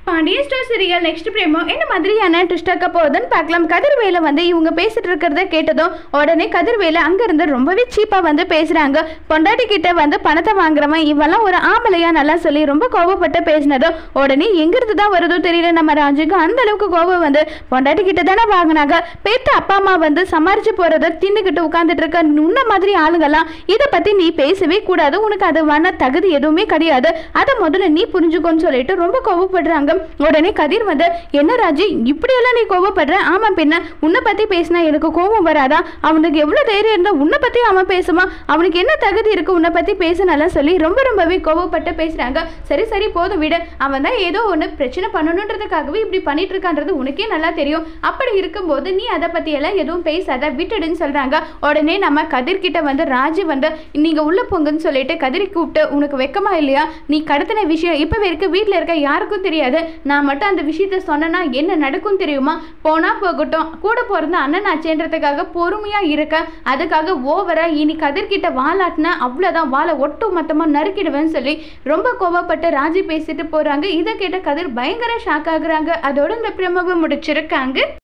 Pandian store serial next promo என்ன மாதிரியான ட்விஸ்டாக்க போகுதுன்னு பார்க்கலாம். கதிர்வேலை இவங்க பேசிட்டு இருக்கிறத கேட்டதும் உடனே கதிர்வேலை அங்கிருந்து ரொம்பவே சீப்பா பேசுறாங்க. பொண்டாட்டி கிட்ட பணத்தை வாங்குறவன் இவெல்லாம் ஒரு ஆம்பளையா நல்லா சொல்லி ரொம்ப கோபப்பட்டு பேசினதும் உடனே எங்கிருந்து தான் வருதோ தெரியல நம்ம ராஜுக்கு அந்த அளவுக்கு கோபம் பொண்டாட்டி கிட்ட தானே வாங்கினாங்க. பெத்த அப்பா அம்மா சமாளிச்சு போறத தின்னுக்கிட்டு உட்கார்ந்துட்டு இருக்க உன்ன மாதிரி ஆளுங்கெல்லாம் இதை பத்தி நீ பேசவே கூடாது, உனக்கு அது வன தகுதி எதுவுமே கிடையாது, அதை முதல்ல நீ புரிஞ்சுக்கோன்னு சொல்லிட்டு ரொம்ப கோபப்படுறாங்க. உடனே கதிர் என்ன ராஜி இப்படியெல்லாம் நீ கோபப்படுற? ஆமா பின்ன உன்னை பத்தி பேசினா எனக்கு கோபம் வராதா? அவனுக்கு எவ்வளவு தைரியம் இருந்தா உன்னை பத்தி அவன் பேசுமா? அவனுக்கு என்ன தகுதி இருக்கு உன்னை பத்தி பேசணும் சொல்லி ரொம்பவே கோபப்பட்டு பேசுறாங்க. சரி சரி போதும் விடு, அவன் தான் ஏதோ ஒன்று பிரச்சனை பண்ணணுன்றதுக்காகவே இப்படி பண்ணிட்டு இருக்கான்றது உனக்கே நல்லா தெரியும். அப்படி இருக்கும்போது நீ அதை பத்தி எல்லாம் எதுவும் பேசாத, விட்டுடுன்னு சொல்றாங்க. உடனே நம்ம கதிர் கிட்ட ராஜி நீங்க உள்ள போங்கன்னு சொல்லிட்டு கதிரி கூப்பிட்டு உனக்கு வெக்கமா இல்லையா? நீ கடத்தின விஷயம் இப்ப வரைக்கும் வீட்டுல இருக்க யாருக்கும் தெரியாது, நான் மட்டும் அந்த விஷயத்த சொன்னா என்ன நடக்கும் தெரியுமா? போனா போகட்டும், கூட பிறந்த அண்ணன் ஆச்சேன்றதுக்காக பொறுமையா இருக்க, அதுக்காக ஓவரா இனி கதிர்கிட்ட வாலாட்டின அவ்வளவுதான், வாழை ஒட்டு மொத்தமா நறுக்கிடுவேன்னு சொல்லி ரொம்ப கோபப்பட்டு ராஜி பேசிட்டு போறாங்க. இதை கேட்ட கதிர் பயங்கர ஷாக் ஆகுறாங்க. அதோட இந்த பிரமுகம் முடிச்சிருக்காங்க.